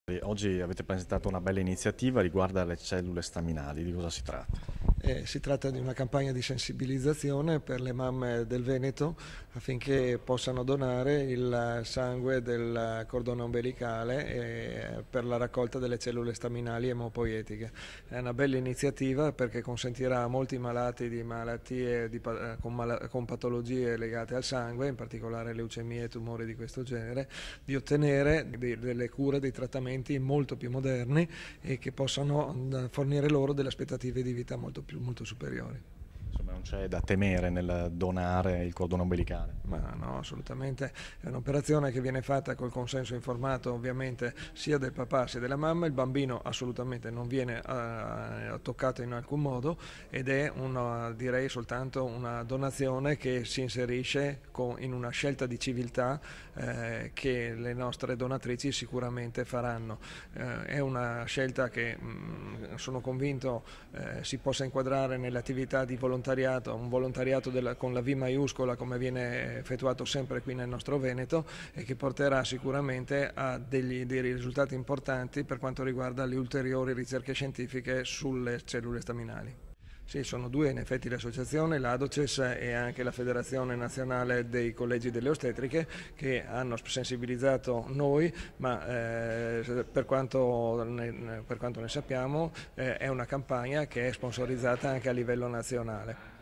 Oggi avete presentato una bella iniziativa riguardo alle cellule staminali, di cosa si tratta? Si tratta di una campagna di sensibilizzazione per le mamme del Veneto affinché possano donare il sangue del cordone ombelicale per la raccolta delle cellule staminali emopoietiche. È una bella iniziativa perché consentirà a molti malati di malattie con patologie legate al sangue, in particolare leucemie e tumori di questo genere, di ottenere delle cure, dei trattamenti molto più moderni e che possano fornire loro delle aspettative di vita molto superiori. Insomma, non c'è da temere nel donare il cordone ombelicale. Ma no, assolutamente, è un'operazione che viene fatta col consenso informato ovviamente sia del papà sia della mamma, il bambino assolutamente non viene toccato in alcun modo ed è direi soltanto una donazione che si inserisce in una scelta di civiltà che le nostre donatrici sicuramente faranno. È una scelta che sono convinto si possa inquadrare nelle attività di volontariato, un volontariato con la V maiuscola come viene effettuato sempre qui nel nostro Veneto e che porterà sicuramente a dei risultati importanti per quanto riguarda le ulteriori ricerche scientifiche sulle cellule staminali. Sì, sono due in effetti le associazioni, l'ADOCES e anche la Federazione Nazionale dei Collegi delle Ostetriche, che hanno sensibilizzato noi, ma per quanto ne sappiamo è una campagna che è sponsorizzata anche a livello nazionale.